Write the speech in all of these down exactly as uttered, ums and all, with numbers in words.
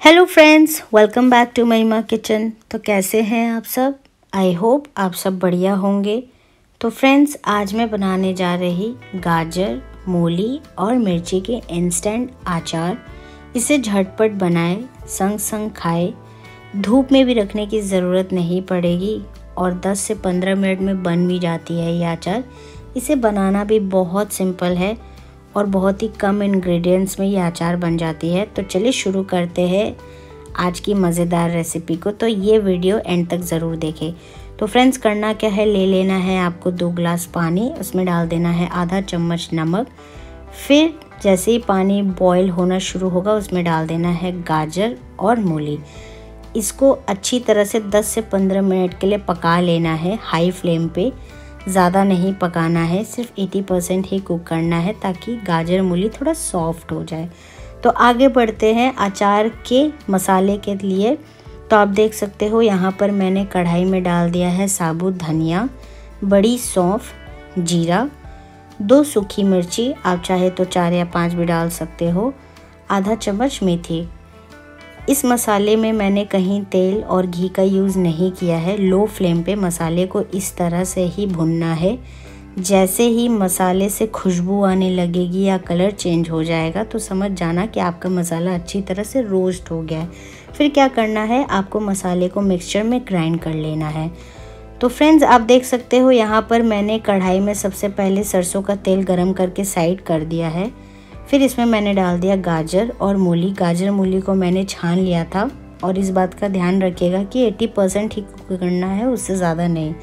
Hello friends, welcome back to Mahima kitchen. तो कैसे हैं आप सब? आई होप आप सब बढ़िया होंगे। तो फ्रेंड्स, आज मैं बनाने जा रही गाजर, मूली और मिर्ची के इंस्टेंट अचार। इसे झटपट बनाएं, संग संग खाएं। धूप में भी रखने की ज़रूरत नहीं पड़ेगी और दस से पंद्रह मिनट में बन भी जाती है ये अचार। इसे बनाना भी बहुत सिंपल है और बहुत ही कम इंग्रेडिएंट्स में ये अचार बन जाती है। तो चलिए शुरू करते हैं आज की मज़ेदार रेसिपी को। तो ये वीडियो एंड तक ज़रूर देखें। तो फ्रेंड्स, करना क्या है, ले लेना है आपको दो ग्लास पानी, उसमें डाल देना है आधा चम्मच नमक। फिर जैसे ही पानी बॉईल होना शुरू होगा उसमें डाल देना है गाजर और मूली। इसको अच्छी तरह से दस से पंद्रह मिनट के लिए पका लेना है हाई फ्लेम पे। ज़्यादा नहीं पकाना है, सिर्फ अस्सी परसेंट ही कुक करना है ताकि गाजर मूली थोड़ा सॉफ्ट हो जाए। तो आगे बढ़ते हैं अचार के मसाले के लिए। तो आप देख सकते हो यहाँ पर मैंने कढ़ाई में डाल दिया है साबुत धनिया, बड़ी सौंफ, जीरा, दो सूखी मिर्ची, आप चाहे तो चार या पाँच भी डाल सकते हो, आधा चम्मच मेथी। इस मसाले में मैंने कहीं तेल और घी का यूज़ नहीं किया है। लो फ्लेम पे मसाले को इस तरह से ही भुनना है। जैसे ही मसाले से खुशबू आने लगेगी या कलर चेंज हो जाएगा तो समझ जाना कि आपका मसाला अच्छी तरह से रोस्ट हो गया है। फिर क्या करना है, आपको मसाले को मिक्सचर में ग्राइंड कर लेना है। तो फ्रेंड्स, आप देख सकते हो यहाँ पर मैंने कढ़ाई में सबसे पहले सरसों का तेल गरम करके साइड कर दिया है। फिर इसमें मैंने डाल दिया गाजर और मूली। गाजर मूली को मैंने छान लिया था और इस बात का ध्यान रखिएगा कि अस्सी परसेंट ही कुक करना है, उससे ज़्यादा नहीं।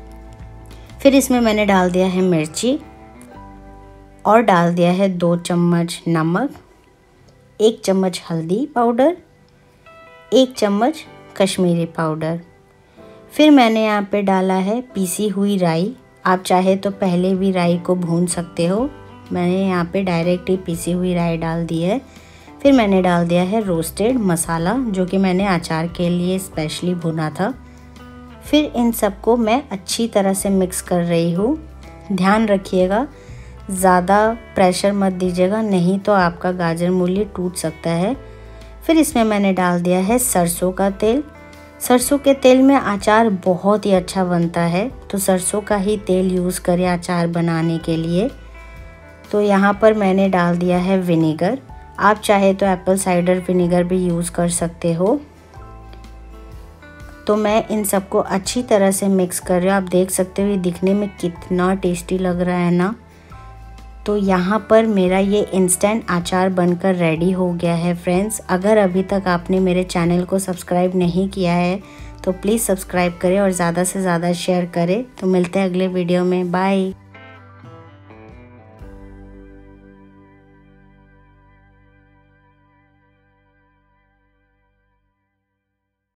फिर इसमें मैंने डाल दिया है मिर्ची और डाल दिया है दो चम्मच नमक, एक चम्मच हल्दी पाउडर, एक चम्मच कश्मीरी पाउडर। फिर मैंने यहाँ पे डाला है पीसी हुई राई। आप चाहे तो पहले भी राई को भून सकते हो, मैंने यहाँ पे डायरेक्ट ही पीसी हुई राई डाल दी है। फिर मैंने डाल दिया है रोस्टेड मसाला, जो कि मैंने अचार के लिए स्पेशली भुना था। फिर इन सबको मैं अच्छी तरह से मिक्स कर रही हूँ। ध्यान रखिएगा, ज़्यादा प्रेशर मत दीजिएगा, नहीं तो आपका गाजर मूली टूट सकता है। फिर इसमें मैंने डाल दिया है सरसों का तेल। सरसों के तेल में अचार बहुत ही अच्छा बनता है, तो सरसों का ही तेल यूज़ करें अचार बनाने के लिए। तो यहाँ पर मैंने डाल दिया है विनेगर। आप चाहे तो एप्पल साइडर विनेगर भी यूज़ कर सकते हो। तो मैं इन सबको अच्छी तरह से मिक्स कर रही हूँ। आप देख सकते हो ये दिखने में कितना टेस्टी लग रहा है ना। तो यहाँ पर मेरा ये इंस्टेंट अचार बनकर रेडी हो गया है फ्रेंड्स। अगर अभी तक आपने मेरे चैनल को सब्सक्राइब नहीं किया है तो प्लीज़ सब्सक्राइब करें और ज़्यादा से ज़्यादा शेयर करें। तो मिलते हैं अगले वीडियो में, बाय।